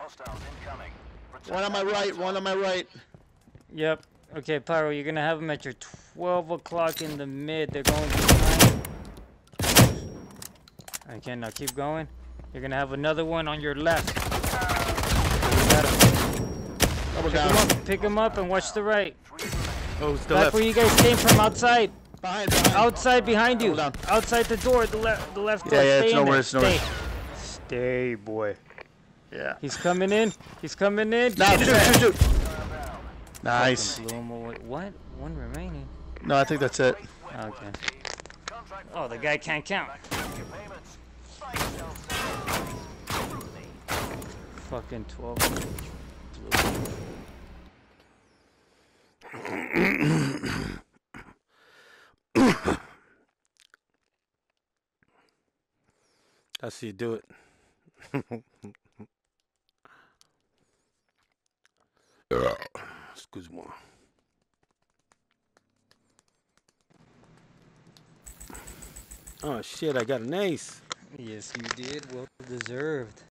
One on my right, one on my right. Yep. Okay, Pyro, you're gonna have them at your 12 o'clock in the mid. They're going behind. Okay, now keep going. You're gonna have another one on your left. Double down. Pick him up and watch the right. Oh, it's the That's left. where you guys came from, outside. Behind. Outside behind you. Double down. Outside the door, the left door. Yeah, Stay it's in nowhere, there. it's nowhere. Stay, boy. Yeah. He's coming in. He's coming in. Now, shoot. Nice. Blew him away. What? One remaining. No, I think that's it. Okay. Oh, the guy can't count. Fucking 12. I see you do it. Excuse me. Oh shit, I got an ace. Yes, you did. Well deserved.